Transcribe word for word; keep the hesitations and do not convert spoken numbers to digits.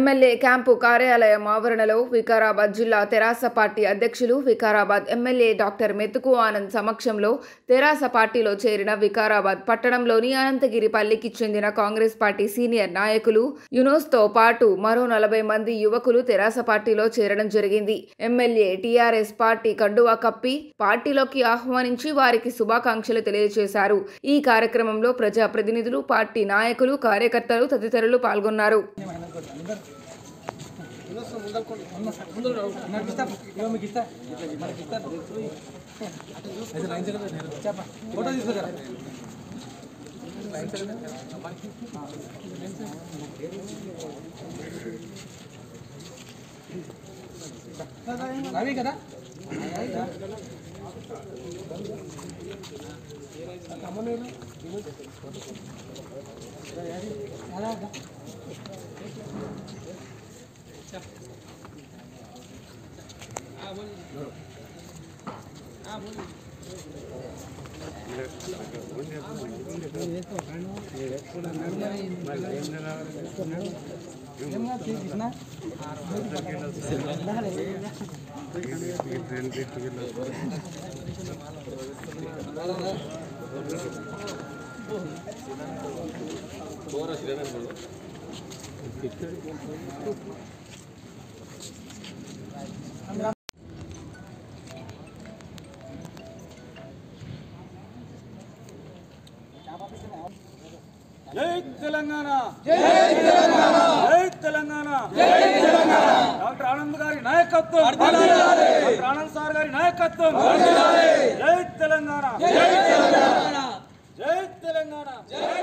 MLA camp కార్యాలయం ఆవరణలో వికారాబాద్ జిల్లా తెరాస పార్టీ అధ్యక్షులు వికారాబాద్ ఎమ్మెల్యే డాక్టర్ మెతుకు ఆనంద్ సమక్షంలో తెరాస పార్టీలో చేరిన వికారాబాద్ పట్టణంలోని అనంతగిరిపల్లికి చెందిన కాంగ్రెస్ పార్టీ సీనియర్ నాయకులు యూనుస్తో పాటు మరో నలభై మంది యువకులు తెరాస పార్టీలో చేరడం జరిగింది. ఎమ్మెల్యే టీఆర్ఎస్ పార్టీ కండువా కప్పి పార్టీలోకి ఆహ్వానించి వారికి శుభాకాంక్షలు తెలియజేశారు. ఈ కార్యక్రమంలో ప్రజాప్రతినిధులు, పార్టీ నాయకులు, కార్యకర్తలు తదితరులు పాల్గొన్నారు. రవి కదా जय तेलंगाना जय तेलंगाना जय तेलंगाना जय तेलंगाना डॉक्टर आनंद गारी नायकत्व डॉक्टर आनंद सार गारी नायकत्व जय तेलंगाना जय तेलंगाना जय तेलंगाना जय